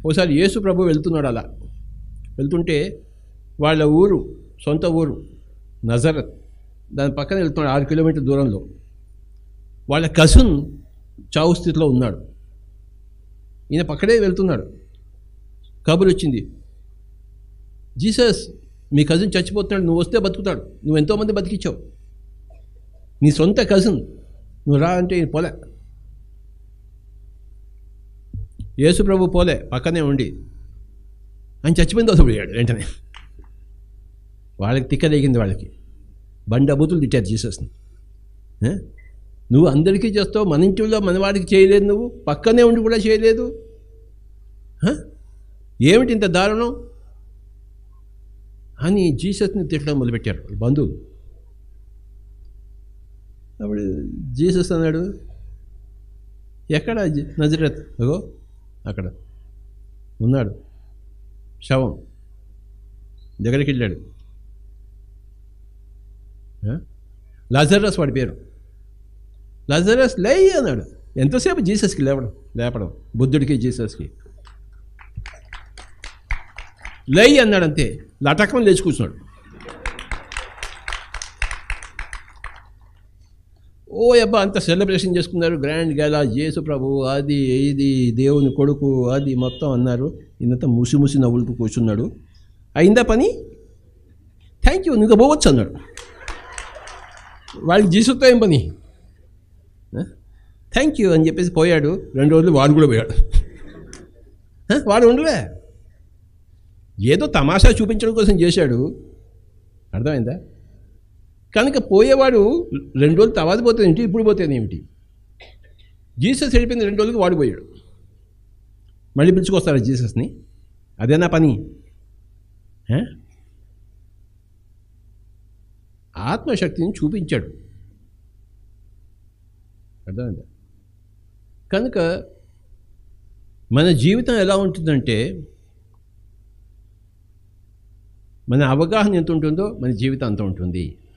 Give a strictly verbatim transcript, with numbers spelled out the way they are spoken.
ఒకసారి యేసు ప్రభు వెళ్తున్నాడు. అలా వెళ్తుంటే వాళ్ళ ఊరు, సొంత ఊరు నజరత్, దాని పక్కన వెళ్తున్నాడు ఆరు కిలోమీటర్ల దూరంలో. వాళ్ళ కజిన్ చావు స్థితిలో ఉన్నాడు. ఈయన పక్కనే వెళ్తున్నాడు. కబురు వచ్చింది, జీసస్ మీ కజిన్ చచ్చిపోతున్నాడు, నువ్వు వస్తే బతుకుతాడు, నువ్వు ఎంతోమంది బతికించావు, నీ సొంత కజిన్, నువ్వు రా అంటే పోలే. యేసు ప్రభు పోలే, పక్కనే ఉండి ఆయన చచ్చిపోయింది వదిలిపోయాడు వెంటనే. వాళ్ళకి తిక్కలేగింది, వాళ్ళకి బండి అబూతులు తిట్టారు జీసస్ని. నువ్వు అందరికీ చేస్తావు, మన ఇంటిలో మనవాడికి చేయలేదు, నువ్వు పక్కనే ఉండి కూడా చేయలేదు, ఏమిటి ఇంత దారుణం అని జీసస్ని తిట్టడం మొదలుపెట్టారు బంధువులు. అప్పుడు జీసస్ అన్నాడు, ఎక్కడ నజరేత్? అగో అక్కడ ఉన్నాడు శవం. దగ్గరికి వెళ్ళాడు. లజరస్ వాడి పేరు. లజరస్ లే అన్నాడు. ఎంతసేపు జీసస్కి లేవడం లేపడం, బుద్ధుడికి జీసస్కి లై అన్నాడు అంతే. లటకం లేచి కూర్చున్నాడు. ఓ అబ్బా అంత సెలబ్రేషన్ చేసుకున్నారు, గ్రాండ్ గేలా, యేసు ప్రభు అది ఇది దేవుని కొడుకు అది మొత్తం అన్నారు. ఇంత ముసి ముసి నవ్వులతో కూర్చున్నాడు. అయిందా పని? థ్యాంక్ యూ, ఇంకా పోవచ్చు అన్నాడు. వాళ్ళకి జీసుతో ఏం పని? థ్యాంక్ యూ అని చెప్పేసి పోయాడు. రెండు రోజులు వాడు కూడా పోయాడు. వాడు ఉండలే, ఏదో తమాషా చూపించడం కోసం చేశాడు. అర్థమైందా? కనుక పోయేవాడు రెండు రోజులు తర్వాత పోతుంది ఏంటి, ఇప్పుడు పోతుంది ఏమిటి? జీసస్ వెళ్ళిపోయింది రెండు రోజులకి వాడు పోయాడు. మళ్ళీ పిలుచుకొస్తారా జీసస్ని? అదేనా పని? ఆత్మశక్తిని చూపించాడు. అర్థమైందా? కనుక మన జీవితం ఎలా ఉంటుందంటే, మన అవగాహన ఎంత ఉంటుందో మన జీవితం అంత ఉంటుంది.